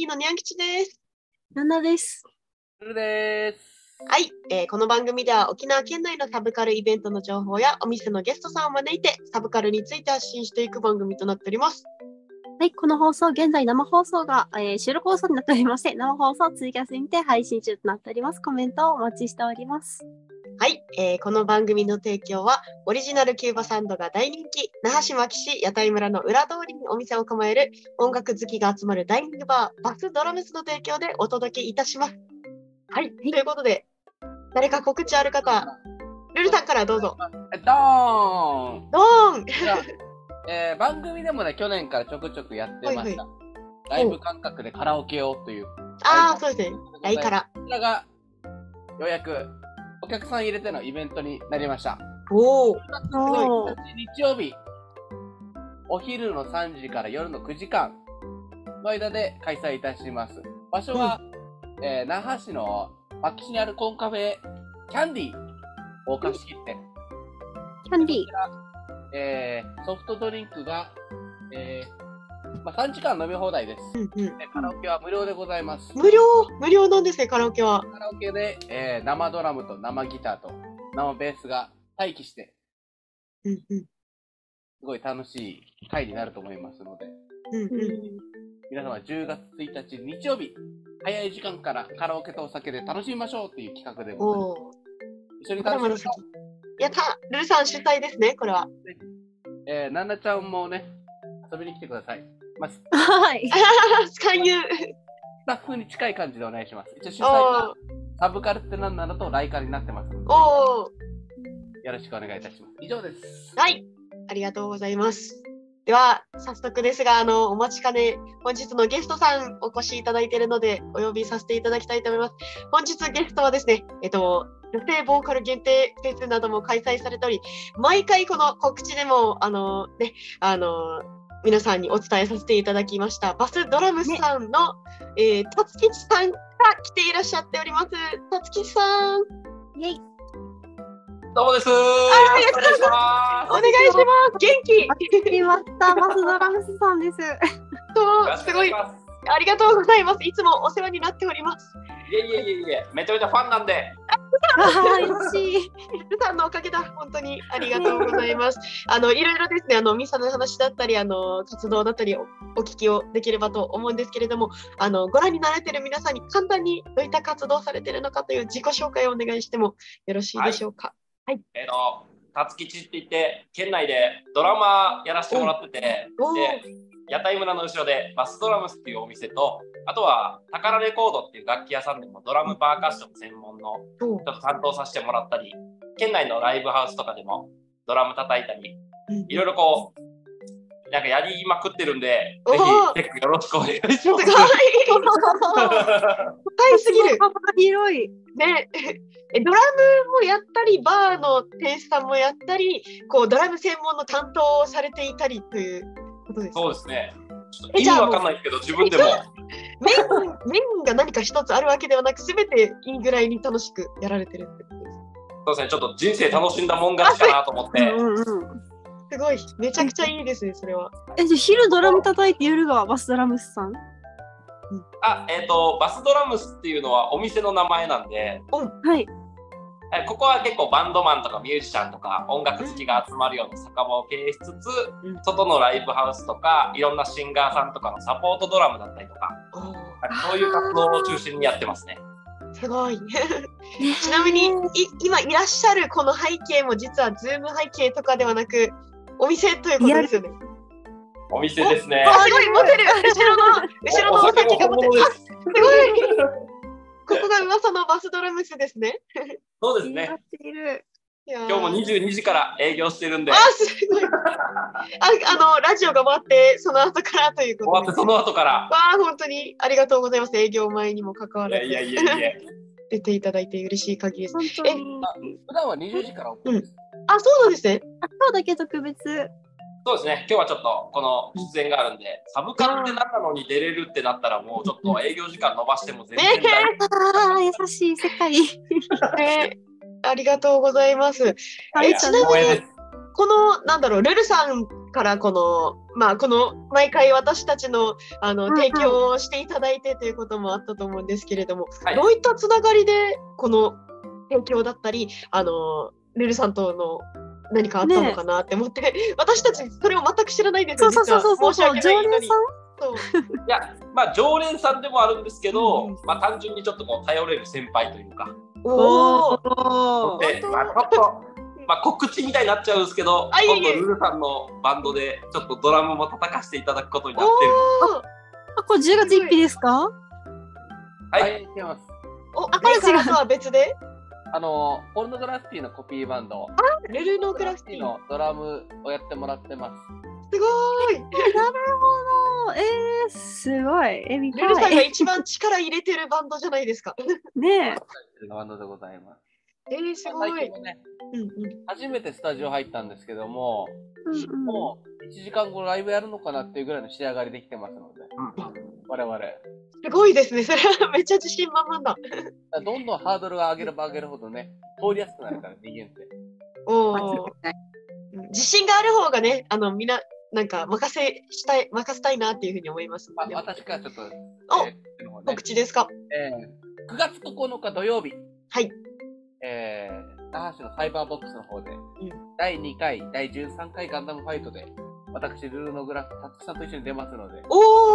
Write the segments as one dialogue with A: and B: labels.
A: キーのにゃん吉です。
B: ナナです。
C: ルルです。
A: はい、この番組では沖縄県内のサブカルイベントの情報やお店のゲストさんを招いてサブカルについて発信していく番組となっております。
B: はい、この放送、現在生放送が、収録放送になっておりまして、生放送ツイキャスにて配信中となっております。コメントをお待ちしております。
A: はい、この番組の提供はオリジナルキューバサンドが大人気、那覇市牧市屋台村の裏通りにお店を構える音楽好きが集まるダイニングバーバスドラムスの提供でお届けいたします。はい、ということで誰か告知ある方、ルルさんからどうぞ。
C: ドーン
A: ドーン
C: 番組でもね、去年からちょくちょくやってました。ライブ感覚でカラオケをという。
A: ああ、そうですね。ライカラ。
C: こちらがようやくお客さん入れてのイベントになりました。
A: おお。
C: 日曜日、お昼の3時から夜の9時間の間で開催いたします。場所は、那覇市の牧市にあるコンカフェキャンディを貸し切って。
B: キャンディ
C: ソフトドリンクが、3時間飲み放題です、カラオケは無料でございます。
A: 無料なんですね、カラオケは。
C: カラオケで、生ドラムと生ギターと生ベースが待機して、すごい楽しい回になると思いますので、皆様10月1日日曜日、早い時間からカラオケとお酒で楽しみましょうっていう企画でございます。一緒に楽しみましょう。
A: やった、ルルさん主催ですね、これは。
C: ナナちゃんもね、遊びに来てください。
B: はい。
A: 勧誘。
C: スタッフに近い感じでお願いします。一応主催はサブカルって何なのとライカルになってますので、よろしくお願いいたします。以上です。
A: はい、ありがとうございます。では早速ですが、お待ちかね本日のゲストさんお越しいただいているのでお呼びさせていただきたいと思います。本日ゲストはですね、女性ボーカル限定フェスなども開催されており、毎回この告知でも皆さんにお伝えさせていただきましたバスドラムスさんの、たつきちさんが来ていらっしゃっております。たつきちさん、
B: イエイ。
C: どうもです。お
A: 願いします。元気。
B: 来ました。バスドラムスさんです。
A: すごい。ありがとうございます。いつもお世話になっております。
C: いえ、めちゃめちゃファンなんで。
B: 嬉しい。
A: ルさんのおかげだ。本当にありがとうございます。いろいろですね、ミサの話だったり、活動だったりお聞きをできればと思うんですけれども、ご覧になられている皆さんに簡単にどういった活動をされているのかという自己紹介をお願いしてもよろしいでしょうか。はい。
D: たつきちって言って、県内でドラマやらせてもらってて、で屋台村の後ろでバスドラムスっていうお店と、あとは宝レコードっていう楽器屋さんでもドラムパーカッション専門のちょっと担当させてもらったり、県内のライブハウスとかでもドラム叩いたり、いろいろこうなんかやりまくってるんで、ぜひチェックよろしくお願いします。すごい
A: 深いすぎる。
B: 広い
A: ね。ドラムもやったり、バーの店主さんもやったり、こうドラム専門の担当をされていたりということですか。
D: そうですね。意味わかんないけど自分でも
A: メインが何か一つあるわけではなく、すべていいぐらいに楽しくやられてるってことです。
D: そうですね。ちょっと人生楽しんだもん勝ちかなと思って。
A: すごい、めちゃくちゃいいですね、それは。
B: じゃあ昼ドラム叩いて夜がバスドラムスさん？
D: バスドラムスっていうのはお店の名前なんで、
B: はい。
D: ここは結構バンドマンとかミュージシャンとか音楽好きが集まるような酒場を経営しつつ、外のライブハウスとかいろんなシンガーさんとかのサポートドラムだったりとか、そういう活動を中心にやってますね。
A: すごい。ちなみに今いらっしゃるこの背景も実はズーム背景とかではなくお店ということですよね。
D: お店ですね。
A: すごいモテる。後ろのお酒がモテる。すごい。ここが噂のバスドラムスですね。
D: そうですね。今日も22時から営業してるんで。
A: すごい。ラジオが終わってその後からということで。
D: 終わってその後から。
A: 本当にありがとうございます。営業前にも関わらず。
D: いや。
A: 出ていただいて嬉しい限りです。
C: 普段は20時からオープンです。
A: そうなんですね。
B: 今日だけ特別。
D: そうですね。今日はちょっとこの出演があるんで、サブカルって何なのに出れるってなったらもうちょっと営業時間伸ばしても全然大
B: 優しい世界。
A: ありがとうございます。ちなみにこのルルさんからこの毎回私たちの提供をしていただいてということもあったと思うんですけれども、どういったつながりでこの提供だったりルルさんとの何かあったのかなって思って、私たちそれを全く知らないですよ。
B: そう申し訳ないのに。い
D: や、常連さんでもあるんですけど、単純にちょっと頼れる先輩というか。で、ちょっと告知みたいになっちゃうんですけど、今度ルルさんのバンドでちょっとドラムも叩かせていただくことになってる。
B: これ10月1日ですか？
C: はい、来てます。
A: これからとは別で
C: ポルノグラフィティのコピーバンド、
A: ルルノグラフィティ
C: のドラムをやってもらってます。
A: すごい。
B: なるほど。すごい。見たい。
A: ルルさんが一番力入れてるバンドじゃないですか。
B: ね
C: え。バンドでございます。
A: すごい。
C: 初めてスタジオ入ったんですけども、もう1時間後ライブやるのかなっていうぐらいの仕上がりできてますので、我々。
A: すごいですね。それはめっちゃ自信満々だ。
C: どんどんハードルが上げれば上げるほどね、通りやすくなるから、人間って。
A: 自信がある方がね、みんな、なんか任せたいなっていうふうに思います。
C: 私からちょっと、
A: 告知ですか。
C: 9月9日土曜日。
A: はい。
C: 那覇市のサイバーボックスの方で、第2回、第13回ガンダムファイトで、私、ルルノグラフ、たつきさんと一緒に出ますので、チケッ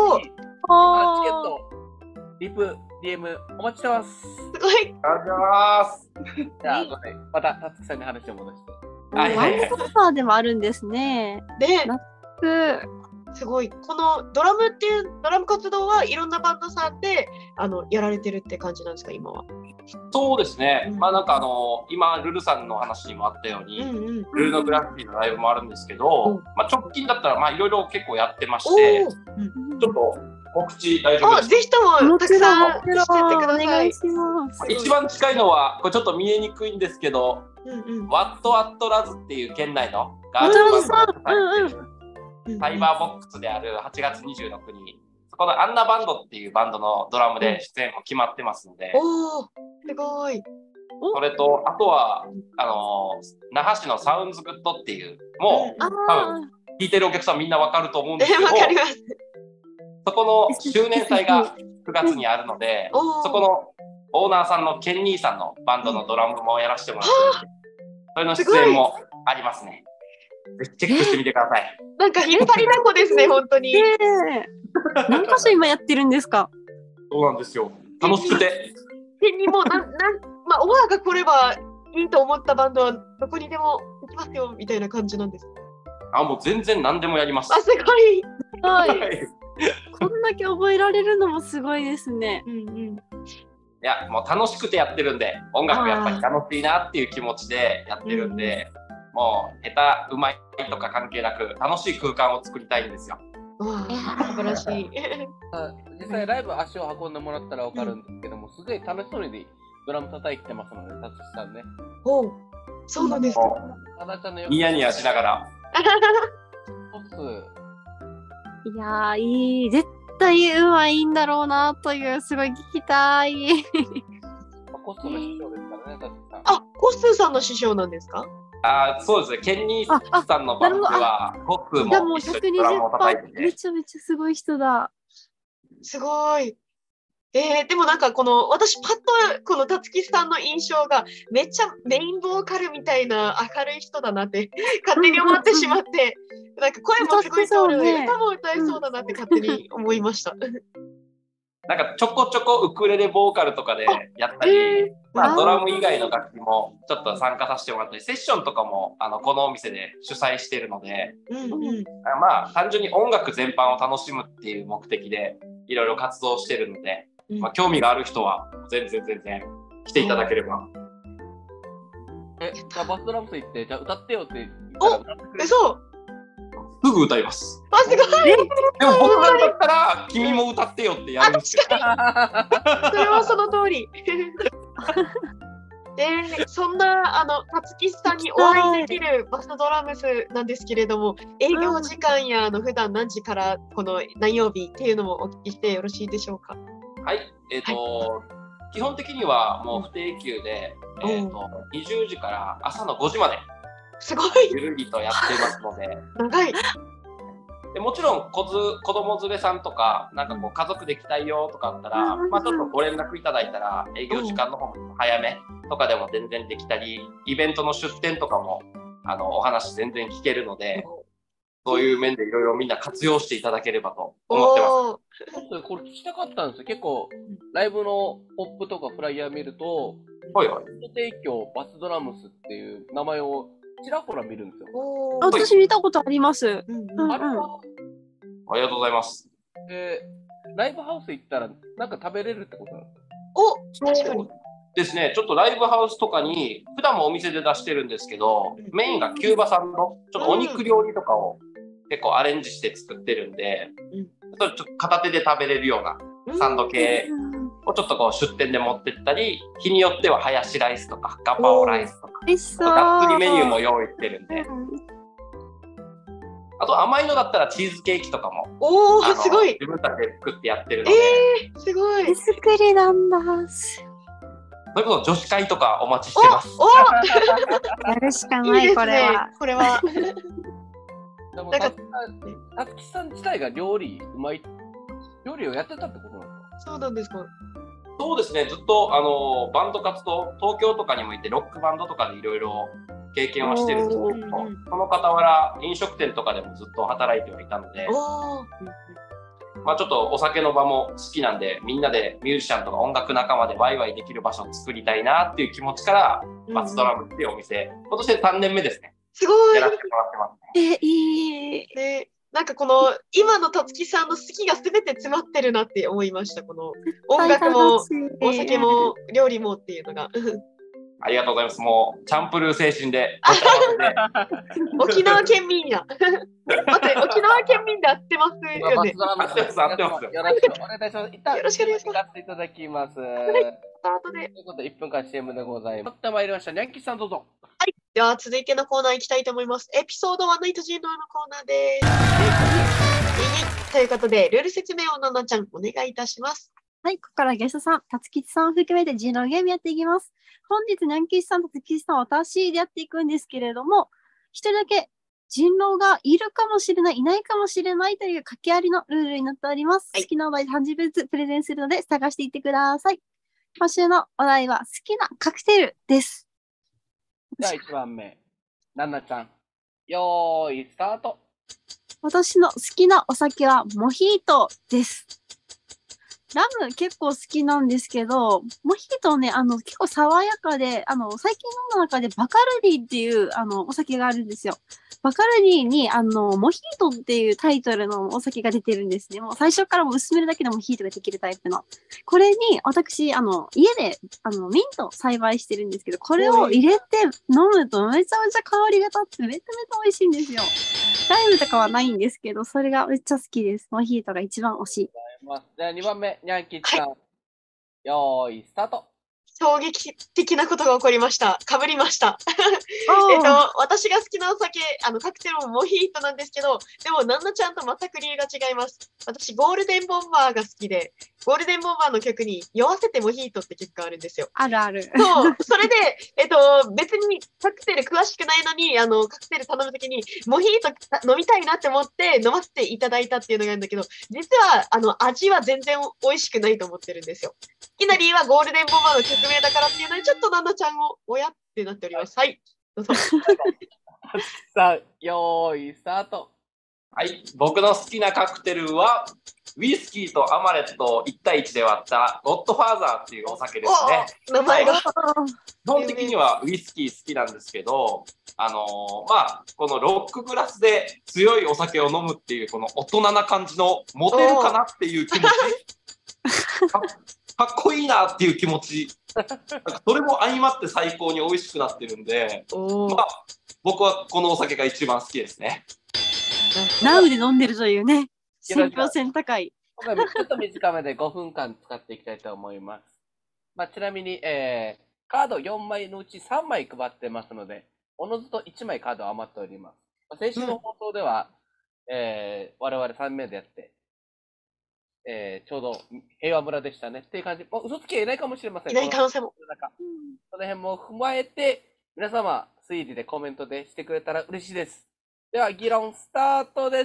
C: ト、リプ、DM、お待ちしてます。
A: すごい。
D: ありがとうございます。
C: じゃあ、また、たつきさんに話を戻して。
B: ワンコンサーでもあるんですね。
A: すごい。このドラム活動はいろんなバンドさんでやられてるって感じなんですか、今は。
D: そうですね。なんか今ルルさんの話にもあったように、ルルのグラフィティのライブもあるんですけど、直近だったらいろいろ結構やってまして、ちょっと告知大丈夫ですか？
A: ぜひともたくさんしてってください。
D: 一番近いのはこれちょっと見えにくいんですけど、ワットアットラズっていう県内のガールズバンドが入っているサイバーボックスである8月26日、そこのアンナバンドっていうバンドのドラムで出演も決まってますので、
A: すごい。
D: それとあとは那覇市のサウンズグッドっていう、もう多分聞いてるお客さんみんなわかると思うんですけど、そこの周年祭が9月にあるので、そこのオーナーさんのケンニーさんのバンドのドラムもやらせてもらってるので、それの出演もありますね。ぜひチェックしてみてください。
A: なんか引っ張りだこですね、本当に。
B: 何箇所今やってるんですか？
D: そうなんですよ。楽しくて。
A: にもオファーが来ればいいと思ったバンドはどこにでも行きますよみたいな感じなんです。
D: もう全然何でもやります。
A: すごい。
B: こんだけ覚えられるのもすごいですね。
D: いや、もう楽しくてやってるんで、音楽やっぱり楽しいなっていう気持ちでやってるんで、もう下手うまいとか関係なく楽しい空間を作りたいんですよ。
A: 素晴らしい。
C: 実際ライブ足を運んでもらったら分かるんですけども、すごい楽しそうにドラム叩いてますので、たつきさんね。
A: そうなんですか。
D: ニヤニヤしながら。
B: いやー、いい。絶対うまいんだろうなという、すごい聞きたい。
C: コストの師匠ですからね、たつきさん。
A: コッスーさんの師匠なんですか？
D: そうですね。ケンニーさんのバンドでは僕も一緒にドラムを叩いてて、
B: めちゃめちゃすごい人だ。
A: すごい。でもなんか私パッとこのたつきさんの印象がめっちゃメインボーカルみたいな明るい人だなって勝手に思ってしまって、なんか声もすごい通る、歌も歌えそうだなって勝手に思いました。
D: なんかちょこちょこウクレレボーカルとかでやったり、ドラム以外の楽器もちょっと参加させてもらったり、セッションとかもこのお店で主催しているので、単純に音楽全般を楽しむっていう目的でいろいろ活動しているので、興味がある人は全然来ていただければ。
C: じゃあバスドラムス行って、じゃあ歌ってよって言ったら歌ってくれる？
D: すぐ歌います。
A: すごい。
D: でも僕が歌ったら君も歌ってよってやるんですけど。それ
A: はその通り。そんなたつきさんにお会いできるバスドラムスなんですけれども、営業時間や普段何時からこの何曜日っていうのもお聞きしてよろしいでしょうか？
D: はい、基本的にはもう不定休で、20時から朝の5時まで
A: すごい。
D: ゆるりとやっていますので。
A: 長い。
D: でもちろん子供連れさんとか、なんかこう家族で来たいよとかあったら、まあちょっとご連絡いただいたら、営業時間の方も早めとかでも全然できたり、イベントの出店とかもお話全然聞けるので、そういう面でいろいろみんな活用していただければと思ってます。
C: これ聞きたかったんですよ。結構ライブのポップとかフライヤー見ると、
D: はいはい。
C: 提供バスドラムスっていう名前をちらほら見るんですよ。
B: 私見たことあります。
C: あれは
D: ありがとうございます。
C: ライブハウス行ったらなんか食べれるってことなんですか？
A: 確かに。
D: ですね、ちょっとライブハウスとかに普段もお店で出してるんですけど、メインがキューバ産のちょっとお肉料理とかを結構アレンジして作ってるんで、ちょっと片手で食べれるようなサンド系をちょっとこう出店で持ってったり、日によってはハヤシライスとかガパオライスとか、がっつりメニューも用意してるんで、あと甘いのだったらチーズケーキとかも
A: すごい
D: 自分たちで作ってやってるので、
A: すごい。
B: 手作りなんだ。
D: それこそ女子会とかお待ちしてます。
B: やるしかない、これは。
A: これは。
C: でもたつきさん自体が料理うまい、料理をやってたってことなんですか？
A: そうなんですか。
D: そうですね、ずっとバンド活動、東京とかにもいてロックバンドとかでいろいろ経験はしてるんですけど、その傍ら飲食店とかでもずっと働いてはいたので、まあちょっとお酒の場も好きなんで、みんなでミュージシャンとか音楽仲間でワイワイできる場所を作りたいなっていう気持ちから、バスドラムっていうお店、今年で3年目ですね。
A: すごい。
D: やらせてもらってますね。
B: いい。
A: なんかこの今のたつきさんの好きが全て詰まってるなって思いました。この音楽もお酒も料理もっていうのが。
D: ありがとうございます。もうチャンプルー精神で。
A: 沖縄県民や。待って沖縄県民で合ってますよね。
C: 合ってます。
D: 合ってます。
C: よろしくお願いします。一旦
A: よろしくお願いします。
C: 行かせていただきます。
A: スタートで。
C: ということで1分間 CM でございます。また参りました。ニャンキーさんどうぞ。
A: はい。では続いてのコーナー行きたいと思います。エピソード1の糸人狼のコーナーです。ということでルール説明をななちゃんお願いいたします。
B: はい、ここからゲストさん、たつきさんを含めて人狼ゲームやっていきます。本日、ニャンキーさん、たつきさん、私でやっていくんですけれども、一人だけ人狼がいるかもしれない、いないかもしれないという掛けありのルールになっております。好きなお題で30分ずつプレゼンするので探していってください。今週のお題は好きなカクテルです。
C: じゃあ1番目、ナナちゃん。よーい、スタート。
B: 私の好きなお酒はモヒートです。ラム結構好きなんですけど、モヒートね、結構爽やかで、最近飲んだ中でバカルディっていう、お酒があるんですよ。バカルディに、モヒートっていうタイトルのお酒が出てるんですね。もう最初からも薄めるだけでモヒートができるタイプの。これに、私、家で、ミント栽培してるんですけど、これを入れて飲むとめちゃめちゃ香りが立ってめちゃめちゃ美味しいんですよ。ライムとかはないんですけど、それがめっちゃ好きです。モヒートが一番推し。
C: じゃあ2番目、ニャンキーさん。よーい、スタート。
A: 衝撃的なことが起こりました。かぶりました。私が好きなお酒、カクテルもモヒートなんですけど、でも、ナンナちゃんと全く理由が違います。私、ゴールデンボンバーが好きで、ゴールデンボンバーの曲に、酔わせてモヒートって曲があるんですよ。
B: あるある。
A: そう、それで、別にカクテル詳しくないのに、カクテル頼むときに、モヒート飲みたいなって思って飲ませていただいたっていうのがあるんだけど、実は、味は全然美味しくないと思ってるんですよ。好きな理由はゴールデンボンバーの曲名だからっていうので、ちょっとナンナちゃんを親ってなっております。はい。どうぞ。
C: さあ、よーい、スタート。
D: はい。僕の好きなカクテルは、ウイスキーとアマレットを1対1で割ったゴッドファーザーっていうお酒ですね。
A: 名前が。
D: 基本的にはウイスキー好きなんですけど、まあ、このロックグラスで強いお酒を飲むっていうこの大人な感じのモテるかなっていう気持ち。かっこいいなっていう気持ち。それも相まって最高に美味しくなってるんで、まあ、僕はこのお酒が一番好きですね。
B: ナウで飲んでるというね、信憑性高い。
C: 今回ちょっと短めで5分間使っていきたいと思います。まあ、ちなみに、カード4枚のうち3枚配ってますので、おのずと1枚カード余っております。先週の放送では、我々3名でやって、ちょうど平和村でしたねっていう感じ。嘘つきはいないかもしれません。
A: いない可能性も。
C: その辺も踏まえて、皆様、 推理でコメントでしてくれたら嬉しいです。では、議論スタートです。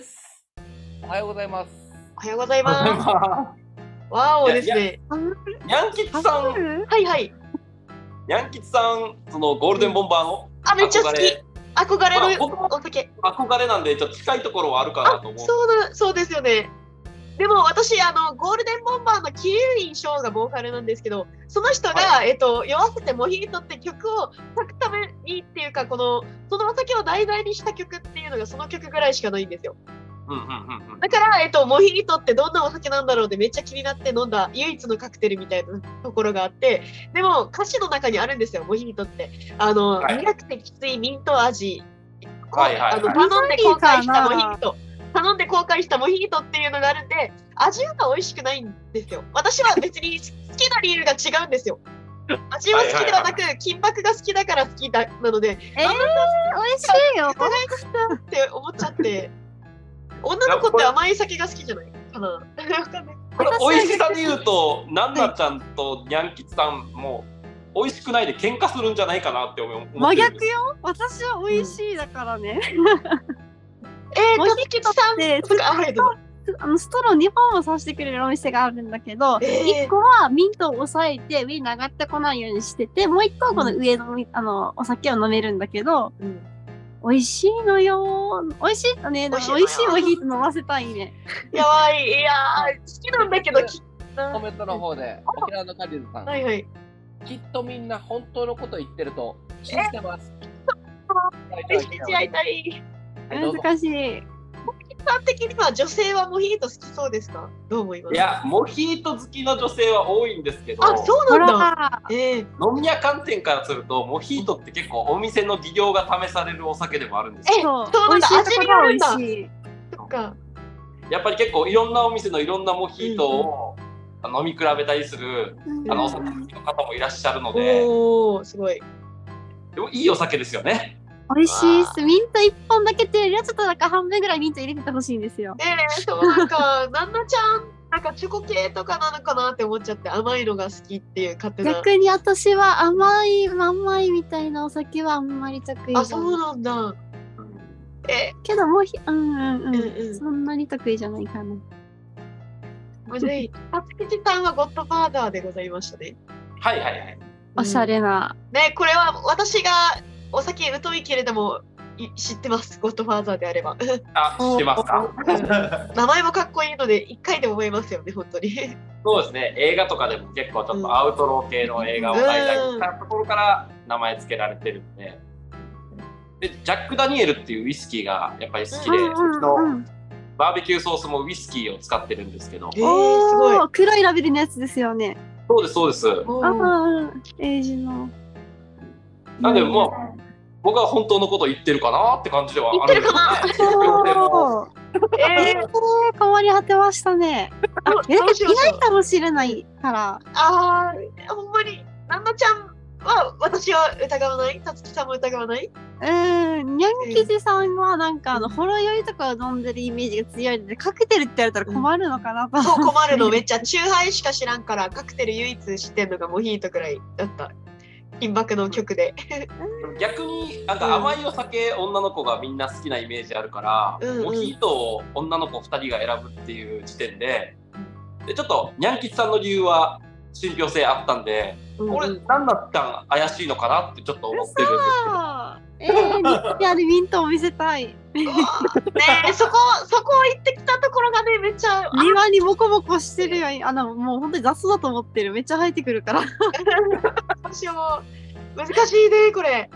C: おはようございます。
A: おはようございます。わおですね。
D: にゃんきつさん。
A: はいはい。
D: にゃんきつさん、そのゴールデンボンバーの。
A: めっちゃ好き。憧れるお酒。
D: 憧れなんで、ちょっと近いところはあるかなと思う。
A: そうですよね。でも私、ゴールデンボンバーのキリュウインショーがボーカルなんですけど、その人が、酔わせてモヒートって曲を書くためにっていうか、そのお酒を題材にした曲っていうのがその曲ぐらいしかないんですよ。だから、モヒートってどんなお酒なんだろうってめっちゃ気になって飲んだ唯一のカクテルみたいなところがあって、でも歌詞の中にあるんですよ、モヒートって。苦くてきついミント味。頼んで後悔したモヒート。頼んで後悔したモヒートっていうのがあるんで、味が美味しくないんですよ。私は別に好きな理由が違うんですよ。味は好きではなく、金箔が好きだから好きなので、
B: 美味しいよ。
A: って思っちゃって。女の子って甘い酒が好きじゃないかな。
D: これ美味しさで言うと、なんなちゃんとにゃんきつさんも美味しくないで喧嘩するんじゃないかなって思ってるんです。
B: 真逆よ。私は美味しいだからね。
A: モヒキツさんとか
B: ストロー2本もさせてくれるお店があるんだけど、1個はミントを抑えて上に上がってこないようにしてて、もう1個はこの上の、お酒を飲めるんだけど、美味しいのよ。美味しいとね、美味しいモヒート飲ませたいね。
A: やばい。いや好きなんだけど。
C: コメントの方で、沖縄のカリズさん。
A: はいはい。
C: きっとみんな本当のこと言ってると信じてます。
A: 信じ合いたい。
B: 難しい。
A: 一般的には女性はモヒート好きそうですか？どう思います？
D: いや、モヒート好きの女性は多いんですけど、
A: そうなんだ。
D: 飲み屋観点からすると、モヒートって結構お店の技量が試されるお酒でもあるんです
A: よ。そうなんだ。味にあるんだ。
B: そっか。
D: やっぱり結構いろんなお店のいろんなモヒートを飲み比べたりするお酒好きの方もいらっしゃるので、
A: すごい。
D: でもいいお酒ですよね。
B: 美味しいっす。ミント1本だけっていうよりはちょっとなんか半分ぐらいミント入れててほしいんですよ。
A: そうなんかなんなちゃんなんかチョコ系とかなのかなって思っちゃって、甘いのが好きっていう勝手な。
B: 逆に私は甘いみたいなお酒はあんまり得意じゃない。
A: そうなんだ。
B: けどもうそんなに得意じゃないかな。
A: むずい。たつきちさんはゴッドファーザーでございましたね。
D: はいはいはい。
B: おしゃれな。
A: ね、これは私がお酒疎いけれども知ってます。ゴッドファーザーであれば。
D: 知ってますか？
A: 名前もかっこいいので一回で覚えますよね、本当に。
D: そうですね。映画とかでも結構ちょっとアウトロー系の映画を題材にしたところから名前付けられてるんで。でジャック・ダニエルっていうウイスキーがやっぱり好きで、バーベキューソースもウイスキーを使ってるんですけど。
A: すごい。
B: 黒いラベルのやつですよね。
D: そうですそうです。
B: エイジの。
D: なんでもう僕は本当のこと言ってるかなって感じではあるんです
B: よね。変わり果てましたね。いないかもしれないから。
A: ほんまになんなちゃんは私は疑わない。たつきさんも疑わない。
B: にゃんきじさんはなんかほろ酔いとかを飲んでるイメージが強いので、カクテルって言われたら困るのかなと。
A: そう困るの。めっちゃチューハイしか知らんからカクテル唯一知ってんのがモヒートくらいだった。金箔の曲で。
D: 逆になんか甘いお酒、女の子がみんな好きなイメージあるから、モヒートを女の子2人が選ぶっていう時点で、ちょっとにゃんきつさんの理由は信憑性あったんで、これなんだったん怪しいのかなってちょっと思ってるんです
B: けど。リアルミントを見せたい。
A: ねえ、そこ行ってきたところがね、めっちゃ
B: 庭にボコボコしてるよ。もう本当に雑草だと思ってる。めっちゃ生えてくるから。
A: 私も難しいねこれ。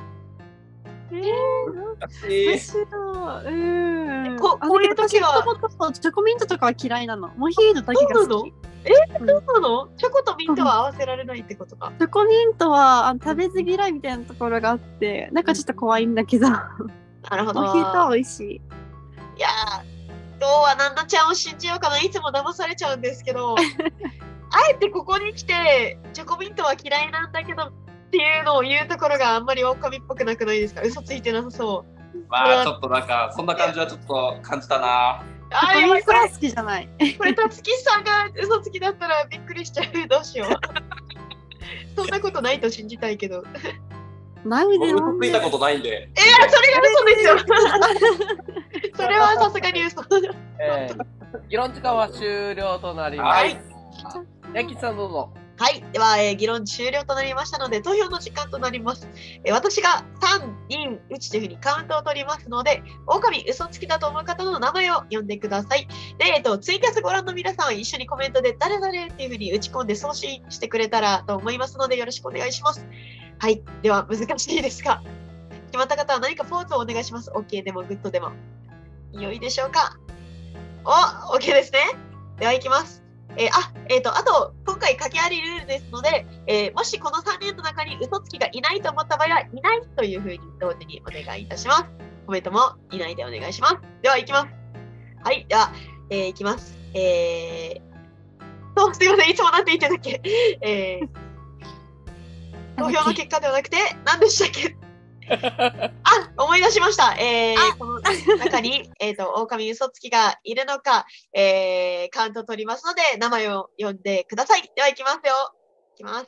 B: こういう時はチョコミントとかは嫌いなの。モヒートだけが好き。
A: そうなの？チョコとミントは合わせられないってことか。
B: チョコミントは食べず嫌いみたいなところがあって、なんかちょっと怖いんだけど。
A: なるほど。
B: モヒートは美味しい。
A: いやー、今日はなんなちゃんを信じようかな。いつも騙されちゃうんですけど、あえてここに来てチョコミントは嫌いなんだけどっていうのを言うところがあんまり狼っぽくなくないですか？嘘ついてなさそう。
D: まあちょっとなんかそんな感じはちょっと感じたな。
B: やばい、これは好きじゃない。
A: これたつきさんが嘘つきだったらびっくりしちゃう。どうしよう。そんなことないと信じたいけど。
B: ないで
D: 僕ついたことないんで。
A: それが嘘ですよ。それはさすがに嘘。
C: 議論時間は終了となります。
D: はい。
C: ヤキさんどうぞ。
A: はい。では、議論終了となりましたので、投票の時間となります。私が3、2、1というふうにカウントを取りますので、狼嘘つきだと思う方の名前を呼んでください。で、ツイキャスご覧の皆さんは一緒にコメントで誰々っていうふうに打ち込んで送信してくれたらと思いますので、よろしくお願いします。はい。では、難しいですが、決まった方は何かポーズをお願いします。OK でもグッドでも。良いでしょうか。OK ですね。では、いきます。あと、今回掛けありルールですので、もしこの3人の中に嘘つきがいないと思った場合は、いないというふうに同時にお願いいたします。コメントもいないでお願いします。では、いきます。はい。では、いきます。すいません。いつもなんて言ってたっけ投票の結果ではなくて、何でしたっけ思い出しました。この中に、狼嘘つきがいるのか、カウント取りますので、名前を呼んでください。では、いきますよ。いきます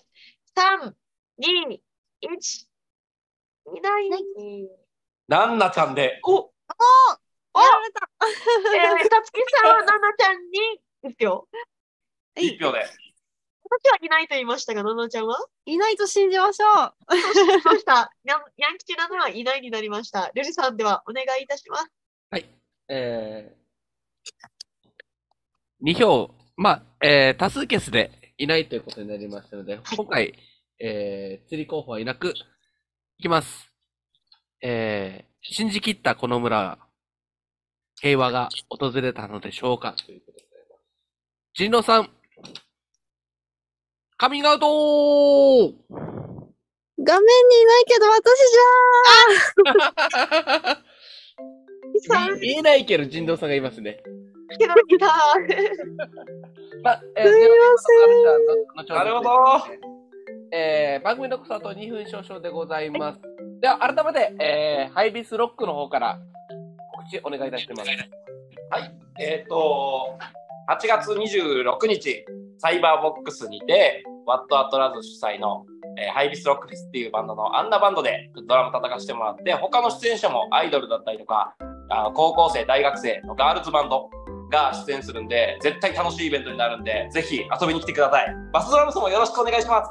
A: 。3、2、1。いない。
D: ナンナちゃんで。
B: やられた。
A: さつきさんはナナちゃんに1票。
D: 1票で。
A: 私はいないと言いましたが、ナナちゃんはい
B: ないと信じましょう。
A: 信じました。ヤン吉ナナはいないになりました。ルルさんではお願いいたします。
C: はい。2票、多数決でいないということになりましたので、今回、釣り候補はいなく、いきます。信じ切ったこの村、平和が訪れたのでしょうかということでございます。人狼さん、カミングアウトー。
B: 画面にいないけど私
C: じゃー見えないけど人狼さんがいますね。
A: けどいた
B: すみま
D: せん。なるほど。
C: 番組の草と2分少々でございます。では改めて、ハイビスロックの方から告知お願いいたします。
D: はい。8月26日、サイバーボックスにて、ワットアトラズ主催の、ハイビスロックですっていうバンドのアンナバンドでドラム叩かせてもらって、他の出演者もアイドルだったりとか、高校生、大学生のガールズバンドが出演するんで、絶対楽しいイベントになるんで、ぜひ遊びに来てください。バスドラムスもよろしくお願いします。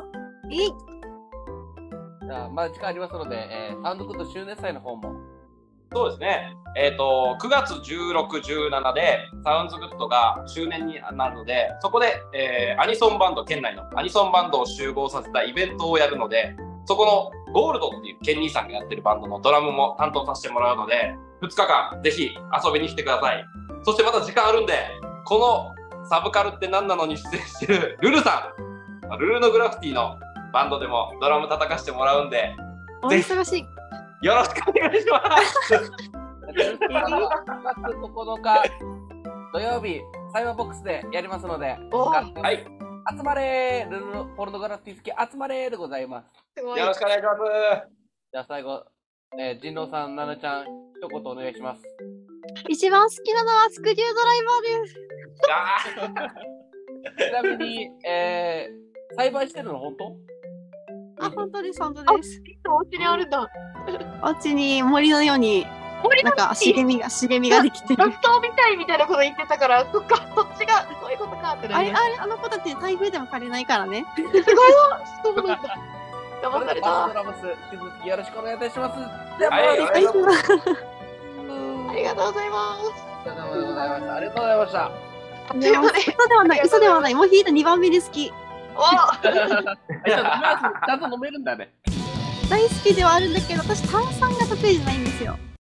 C: じゃあ、まだ時間ありますので、サウンドグッド周年祭の方も。
D: そうですね。9月16、17でサウンズグッドが周年になるので、そこで、アニソンバンド、県内のアニソンバンドを集合させたイベントをやるので、そこのゴールドっていうケンニーさんがやってるバンドのドラムも担当させてもらうので、2日間ぜひ遊びに来てください。そしてまだ時間あるんで、このサブカルって何なのに出演してるルルさん、ルルのグラフィティのバンドでもドラム叩かせてもらうんで、
B: お忙しい。
D: よろしくお願いします。
C: 9月9日土曜日、サイバーボックスでやりますので、
D: はい、
C: 集まれー、ルルのポルノグラフィティ好き集まれーでございます。
D: よろしくお願いします。
C: じゃあ最後、人狼さん、ナナちゃん、一言お願いします。
B: 一番好きなのはスクリュードライバーです。
C: ちなみに、栽培してるの本当？
B: 本当です、本当です。
A: お家にあるんだ。
B: お家に森のように、なんか茂みができてる。
A: 雑草みたいみたいなこと言ってたから、そっか、そっちがそういうことかってなりました。
B: あの子たち台風でも借りないからね。
A: すごい。そうなんだ。騙された。
C: バスドラムス、引き続きよろしくお願いいたします。
D: はい、お願いします。
A: ありがとうございます。
C: ありがとうございました。ありがとうございました。
B: 嘘ではない。もうヒート2番目で好き。
C: ちゃんと飲めるんだね。
B: 大好きではあるんだけど、私炭酸が得意じゃないんですよ。